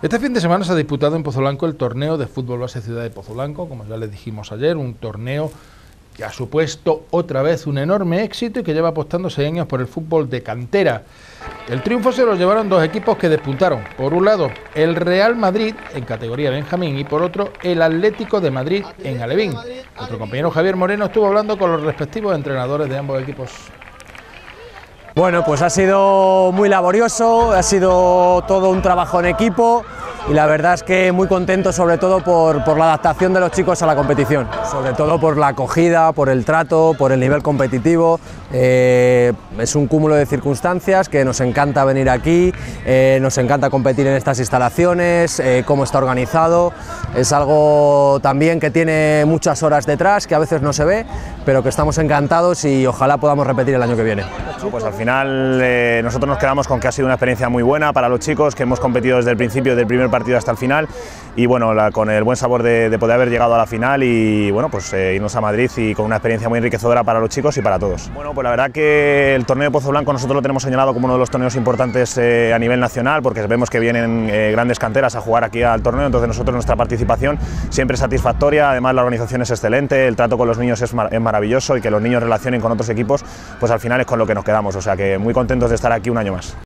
Este fin de semana se ha disputado en Pozolanco el torneo de fútbol base Ciudad de Pozolanco, como ya les dijimos ayer, un torneo que ha supuesto otra vez un enorme éxito y que lleva apostando 6 años por el fútbol de cantera. El triunfo se lo llevaron dos equipos que despuntaron. Por un lado, el Real Madrid en categoría Benjamín y por otro, el Atlético de Madrid en Alevín. Nuestro compañero Javier Moreno estuvo hablando con los respectivos entrenadores de ambos equipos. Bueno, pues ha sido muy laborioso, ha sido todo un trabajo en equipo y la verdad es que muy contento sobre todo por la adaptación de los chicos a la competición, sobre todo por la acogida, por el trato, por el nivel competitivo. Es un cúmulo de circunstancias que nos encanta venir aquí, nos encanta competir en estas instalaciones, cómo está organizado. Es algo también que tiene muchas horas detrás, que a veces no se ve, pero que estamos encantados y ojalá podamos repetir el año que viene. No, pues al final nosotros nos quedamos con que ha sido una experiencia muy buena para los chicos, que hemos competido desde el principio, del primer partido hasta el final, y bueno, con el buen sabor de poder haber llegado a la final y bueno, pues irnos a Madrid y con una experiencia muy enriquecedora para los chicos y para todos. Bueno, pues la verdad que el torneo de Pozoblanco nosotros lo tenemos señalado como uno de los torneos importantes a nivel nacional, porque vemos que vienen grandes canteras a jugar aquí al torneo, entonces nosotros nuestra participación siempre es satisfactoria, además la organización es excelente, el trato con los niños es maravilloso y que los niños relacionen con otros equipos, pues al final es con lo que nos quedamos, o sea que muy contentos de estar aquí un año más.